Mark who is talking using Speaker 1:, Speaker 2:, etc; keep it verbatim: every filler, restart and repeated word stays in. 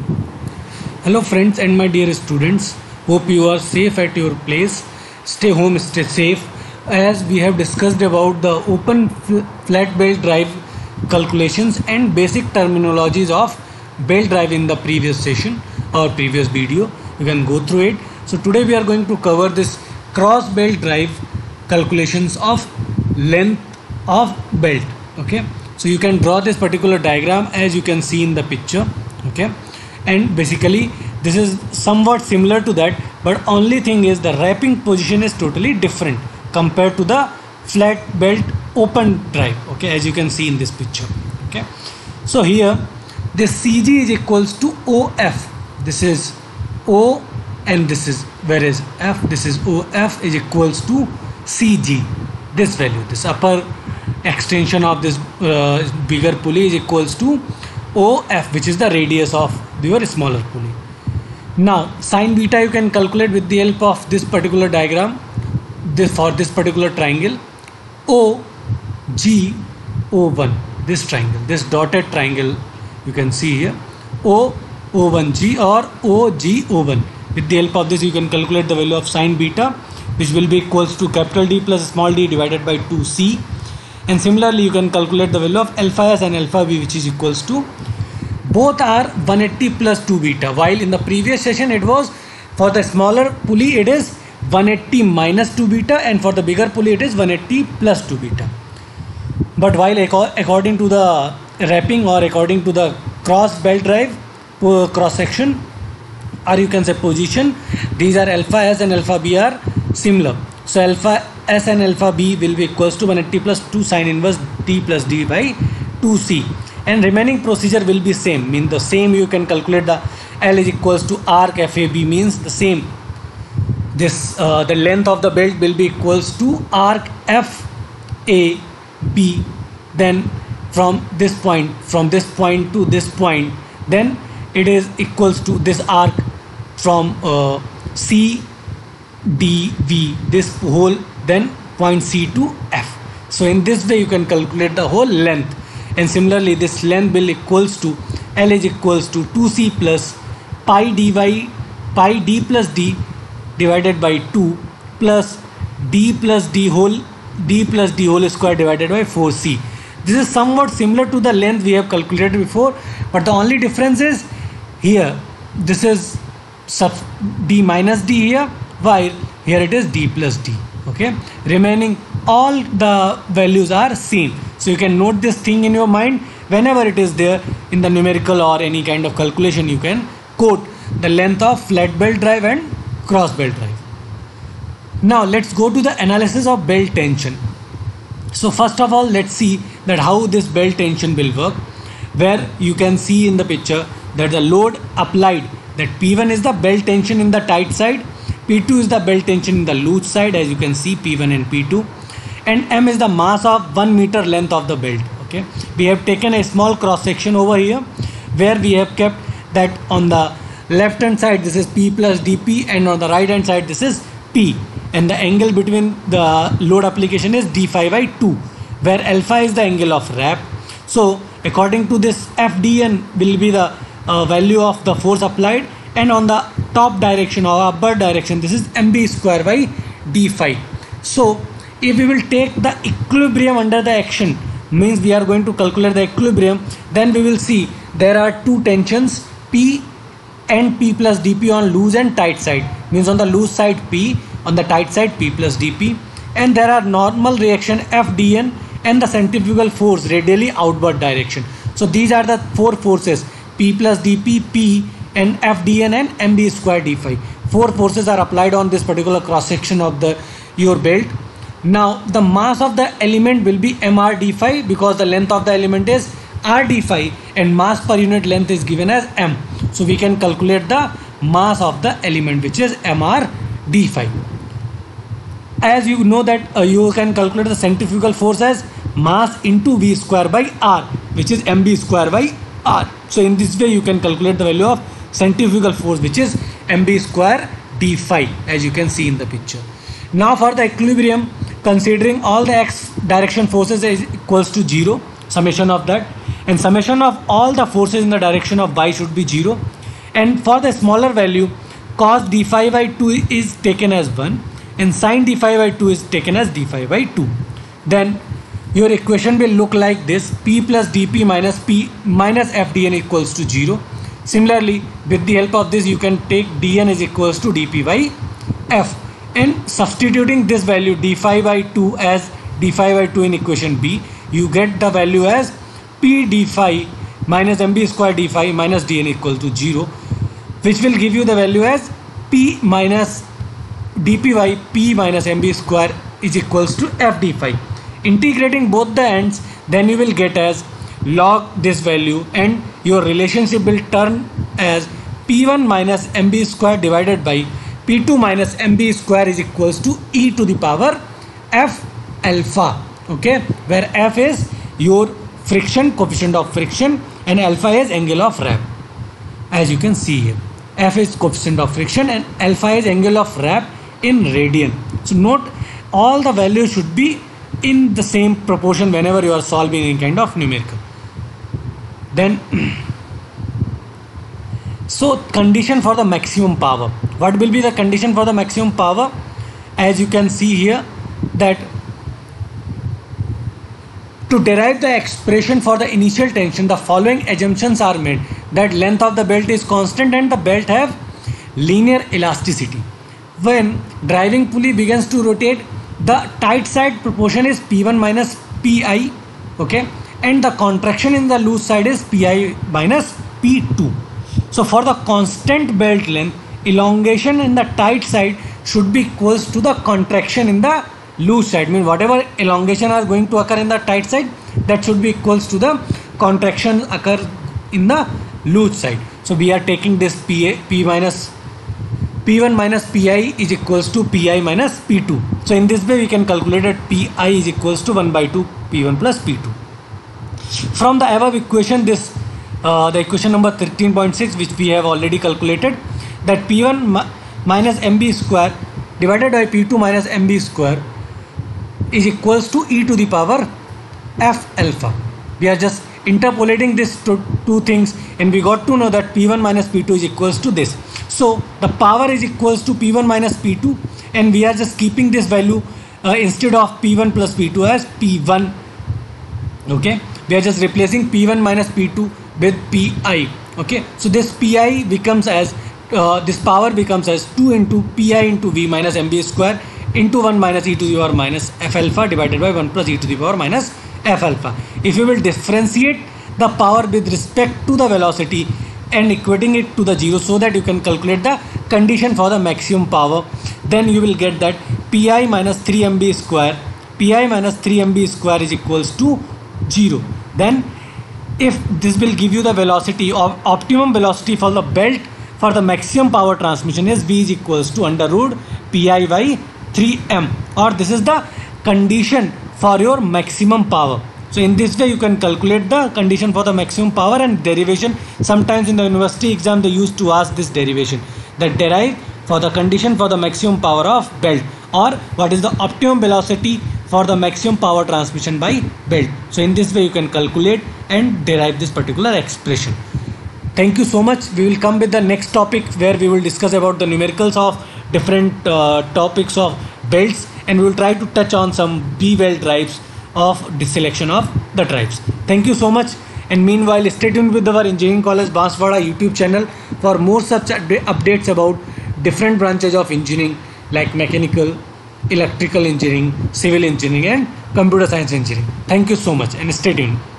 Speaker 1: Hello friends and my dear students, hope you are safe at your place. Stay home, stay safe. As we have discussed about the open flat belt drive calculations and basic terminologies of belt drive in the previous session or previous video, you can go through it. So today we are going to cover this cross belt drive calculations of length of belt. Okay, so you can draw this particular diagram as you can see in the picture. Okay, and basically this is somewhat similar to that, but only thing is the wrapping position is totally different compared to the flat belt open drive. Okay, as you can see in this picture. Okay, so here this C G is equals to O F. This is O and this is, whereas F, this is O F is equals to C G. This value, this upper extension of this uh, bigger pulley is equals to O F, which is the radius of your smaller pulley. Now sine beta you can calculate with the help of this particular diagram. This for this particular triangle O G O one, this triangle, this dotted triangle you can see here, O O one G or O G O one. With the help of this you can calculate the value of sine beta, which will be equals to capital D plus small d divided by two C. And similarly you can calculate the value of alpha S and alpha B, which is equals to, both are one eighty plus two beta, while in the previous session it was for the smaller pulley it is one eighty minus two beta, and for the bigger pulley it is one eighty plus two beta. But while according to the wrapping or according to the cross belt drive cross section, or you can say position, these are alpha S and alpha B are similar. So alpha S and alpha B will be equals to one eighty plus two sine inverse D plus D by two C, and remaining procedure will be same, mean the same. You can calculate the L is equals to arc F A B, means the same. This uh, the length of the belt will be equals to arc F A B. Then from this point, from this point to this point, then it is equals to this arc from uh, C D V, this whole, then point C to F. So in this way you can calculate the whole length. And similarly this length will equals to L is equals to two C plus pi dy pi D plus D divided by two plus D plus D whole D plus D whole square divided by four C. This is somewhat similar to the length we have calculated before, but the only difference is here this is sub D minus D here, while here it is D plus D. Okay, remaining all the values are same. So you can note this thing in your mind whenever it is there in the numerical or any kind of calculation. You can quote the length of flat belt drive and cross belt drive. Now let's go to the analysis of belt tension. So first of all, let's see that how this belt tension will work, where you can see in the picture that the load applied, that P one is the belt tension in the tight side, P two is the belt tension in the loose side, as you can see P one and P two, and M is the mass of one meter length of the belt. Okay, we have taken a small cross section over here where we have kept that on the left hand side this is P plus D P, and on the right hand side this is P, and the angle between the load application is D phi by two, where alpha is the angle of wrap. So according to this, F D N will be the uh, value of the force applied, and on the top direction or upper direction this is M B square by D phi. So if we will take the equilibrium under the action, means we are going to calculate the equilibrium, then we will see there are two tensions, P and P plus D P on loose and tight side, means on the loose side P, on the tight side P plus D P, and there are normal reaction F D N and the centrifugal force radially outward direction. So these are the four forces, P plus D P, P and F D N and M B square D phi. Four forces are applied on this particular cross section of the your belt. Now the mass of the element will be M R D phi, because the length of the element is R D phi and mass per unit length is given as M. So we can calculate the mass of the element, which is M R D phi. As you know that uh, you can calculate the centrifugal force as mass into V square by R, which is M B square by R. So in this way you can calculate the value of centrifugal force, which is M B square D phi, as you can see in the picture. Now for the equilibrium, considering all the x direction forces is equals to zero, summation of that, and summation of all the forces in the direction of y should be zero. and for the smaller value cos d phi by two is taken as one and sin d phi by two is taken as d phi by two. Then your equation will look like this: p plus dp minus p minus f dn equals to zero. Similarly, with the help of this you can take dn is equals to dp by f, and substituting this value d phi by two as d phi by two in equation b, you get the value as p d phi minus mb square d phi minus dn equal to zero, which will give you the value as p minus dp by p minus mb square is equals to f d phi. Integrating both the ends, then you will get as log this value, and your relationship will turn as p one minus mb square divided by p two minus mb square is equals to e to the power f alpha. Okay, where f is your friction, coefficient of friction, and alpha is angle of wrap. As you can see here, f is coefficient of friction and alpha is angle of wrap in radian. So note, all the values should be in the same proportion whenever you are solving any kind of numerical. Then so condition for the maximum power. What will be the condition for the maximum power? As you can see here, that to derive the expression for the initial tension, the following assumptions are made: that length of the belt is constant and the belt have linear elasticity. When driving pulley begins to rotate, the tight side proportion is p one minus pi, okay, and the contraction in the loose side is pi minus p two. So for the constant belt length, elongation in the tight side should be equals to the contraction in the loose side. Mean whatever elongation are going to occur in the tight side, that should be equals to the contraction occur in the loose side. So we are taking this p p minus p one minus pi is equals to pi minus p two. So in this way we can calculate that pi is equals to one by two p one plus p two. From the above equation, this uh, the equation number thirteen point six, which we have already calculated, that p one mi minus mb square divided by p two minus mb square is equals to e to the power f alpha. We are just interpolating these two, two things, and we got to know that p one minus p two is equals to this. So the power is equals to p one minus p two, and we are just keeping this value uh, instead of p one plus p two as p one. Okay, we are just replacing p one minus p two with pi. Okay, so this pi becomes as uh, this power becomes as two into pi into v minus mb square into one minus e to the power minus f alpha divided by one plus e to the power minus f alpha. If you will differentiate the power with respect to the velocity and equating it to the zero, so that you can calculate the condition for the maximum power, then you will get that pi minus three mb square pi minus three mb square is equals to zero. Then if this will give you the velocity of optimum velocity for the belt for the maximum power transmission is v is equals to under root pi by three m, or this is the condition for your maximum power. So in this way you can calculate the condition for the maximum power and derivation. Sometimes in the university exam they used to ask this derivation, that derive for the condition for the maximum power of belt, or what is the optimum velocity for the maximum power transmission by belt. So in this way you can calculate and derive this particular expression. Thank you so much. We will come with the next topic where we will discuss about the numericals of different uh, topics of belts, and we will try to touch on some B weld drives of deselection of the drives. Thank you so much, and meanwhile stay tuned with our Engineering College Banswara YouTube channel for more such updates about different branches of engineering like mechanical, electrical engineering, civil engineering and computer science engineering. Thank you so much and stay tuned.